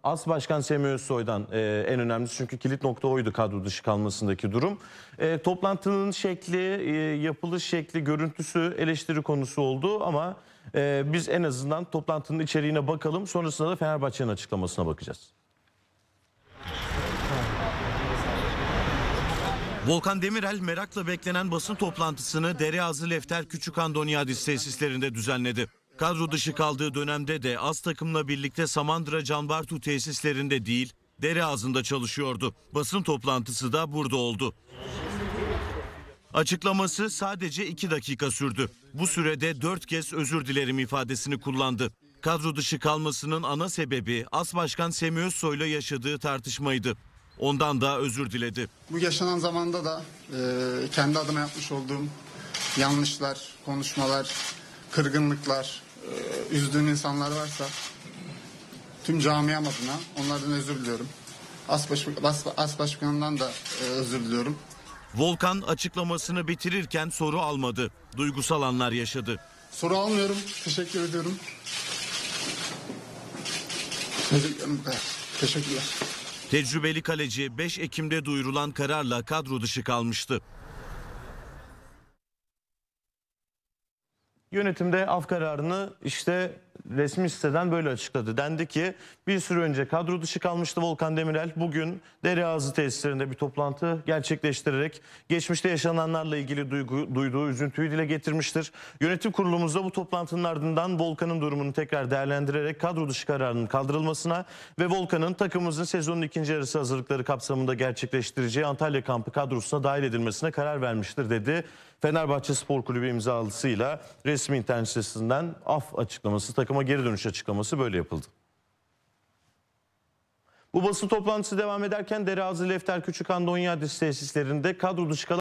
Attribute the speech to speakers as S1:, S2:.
S1: As Başkan Semih Özsoy'dan en önemlisi, çünkü kilit nokta oydu kadro dışı kalmasındaki durum. Toplantının şekli, yapılış şekli, görüntüsü eleştiri konusu oldu ama biz en azından toplantının içeriğine bakalım. Sonrasında da Fenerbahçe'nin açıklamasına bakacağız.
S2: Volkan Demirel merakla beklenen basın toplantısını Dereazı Lefter Küçükandoniadis tesislerinde düzenledi. Kadro dışı kaldığı dönemde de az takımla birlikte Samandıra Can Bartu tesislerinde değil, Dereazı'nda çalışıyordu. Basın toplantısı da burada oldu. Açıklaması sadece 2 dakika sürdü. Bu sürede 4 kez özür dilerim ifadesini kullandı. Kadro dışı kalmasının ana sebebi As Başkan Semih Özsoy'la yaşadığı tartışmaydı. Ondan da özür diledi.
S3: Bu yaşanan zamanda da kendi adıma yapmış olduğum yanlışlar, konuşmalar, kırgınlıklar, üzdüğüm insanlar varsa tüm camiam adına onlardan özür diliyorum. As Başkan'dan da özür diliyorum.
S2: Volkan açıklamasını bitirirken soru almadı. Duygusal anlar yaşadı.
S3: Soru almıyorum. Teşekkür ediyorum. Teşekkürler.
S2: Tecrübeli kaleci 5 Ekim'de duyurulan kararla kadro dışı kalmıştı.
S1: Yönetimde af kararını işte resmi siteden böyle açıkladı. Dendi ki bir süre önce kadro dışı kalmıştı Volkan Demirel. Bugün Dereazı tesislerinde bir toplantı gerçekleştirerek geçmişte yaşananlarla ilgili duyduğu üzüntüyü dile getirmiştir. Yönetim kurulumuzda bu toplantının ardından Volkan'ın durumunu tekrar değerlendirerek kadro dışı kararının kaldırılmasına ve Volkan'ın takımımızın sezonun ikinci yarısı hazırlıkları kapsamında gerçekleştireceği Antalya kampı kadrosuna dahil edilmesine karar vermiştir dedi. Fenerbahçe Spor Kulübü imzalısıyla resmi internet sitesinden af açıklaması, takıma geri dönüş açıklaması böyle yapıldı. Bu basın toplantısı devam ederken Dereazı Lefter Küçükandoniadis tesislerinde kadro dışı kalan